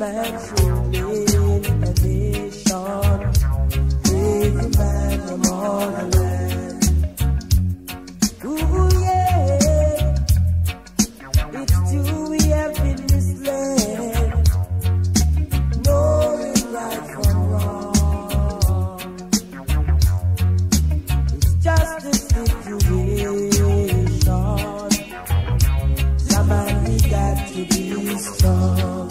man's ruling a nation. Crazy man from all the land. Ooh, yeah. It's true we have been misled. Knowing right from wrong. It's just a situation. Somebody got to be strong.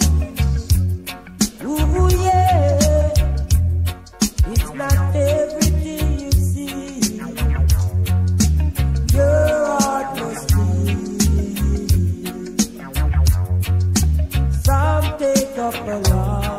Ooh, yeah. It's not everything you see. Your heart must be. Some take up a lot.